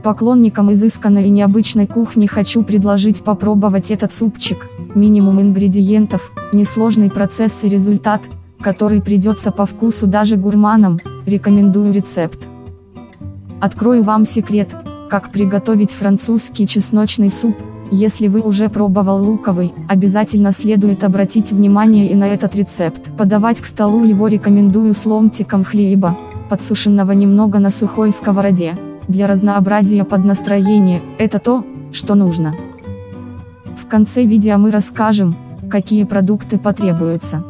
Поклонникам изысканной и необычной кухни хочу предложить попробовать этот супчик. Минимум ингредиентов, несложный процесс и результат, который придется по вкусу даже гурманам. Рекомендую рецепт. Открою вам секрет, как приготовить французский чесночный суп. Если вы уже пробовал луковый, обязательно следует обратить внимание и на этот рецепт. Подавать к столу его рекомендую с ломтиком хлеба, подсушенного немного на сухой сковороде. Для разнообразия под настроение, это то, что нужно. В конце видео мы расскажем, какие продукты потребуются.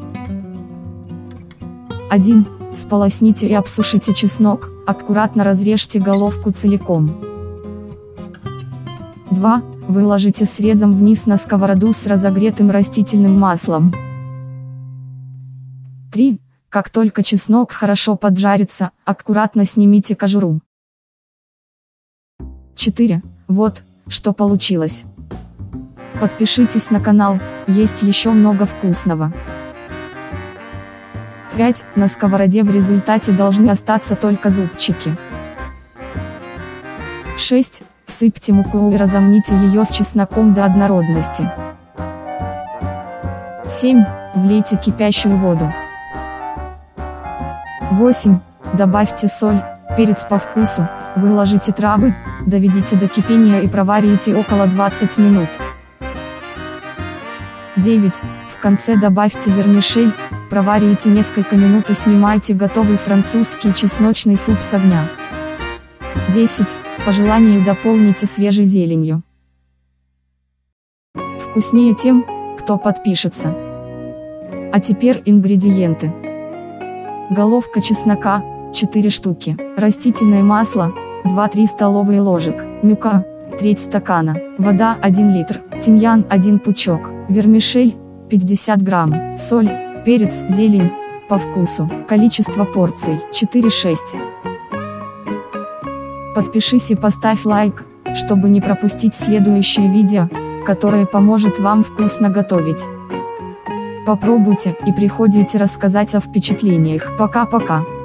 1. Сполосните и обсушите чеснок, аккуратно разрежьте головку целиком. 2. Выложите срезом вниз на сковороду с разогретым растительным маслом. 3. Как только чеснок хорошо поджарится, аккуратно снимите кожуру. 4. Вот, что получилось. Подпишитесь на канал, есть еще много вкусного. 5. На сковороде в результате должны остаться только зубчики. 6. Всыпьте муку и разомните ее с чесноком до однородности. 7. Влейте кипящую воду. 8. Добавьте соль, перец по вкусу, выложите травы, доведите до кипения и проварите около 20 минут. 9. В конце добавьте вермишель, проварите несколько минут и снимайте готовый французский чесночный суп с огня. 10. По желанию дополните свежей зеленью. Вкуснее тем, кто подпишется. А теперь ингредиенты. Головка чеснока, 4 штуки, растительное масло, 2-3 столовые ложек, мука, треть стакана, вода 1 литр, тимьян 1 пучок, вермишель, 50 грамм, соль, перец, зелень, по вкусу, количество порций, 4-6. Подпишись и поставь лайк, чтобы не пропустить следующее видео, которое поможет вам вкусно готовить. Попробуйте и приходите рассказать о впечатлениях. Пока-пока.